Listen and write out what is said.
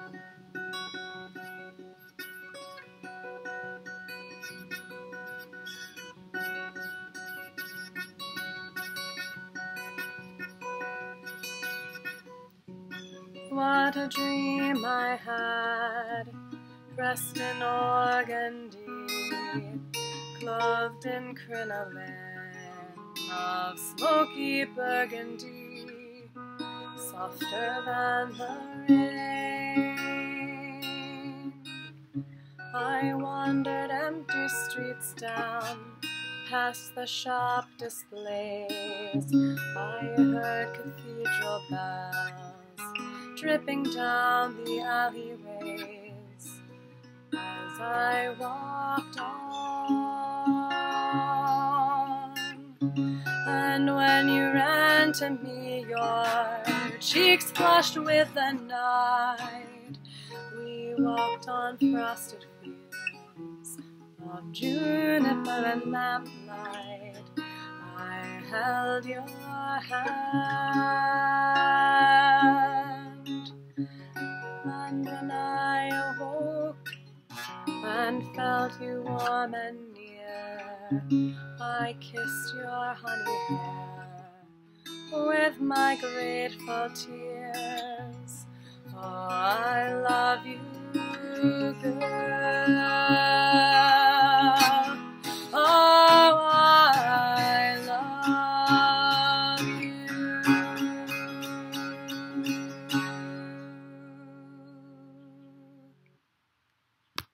What a dream I had, dressed in organdy, clothed in crinoline of smoky burgundy, softer than the rain. I wandered empty streets down, past the shop displays. I heard cathedral bells dripping down the alleyways as I walked on. And when you ran to me, your cheeks flushed with the night. We walked on frosted fields of juniper and lamplight. I held your hand, and when I awoke and felt you warm and near, I kissed your honey hair with my grateful tears. Oh, I love you, girl.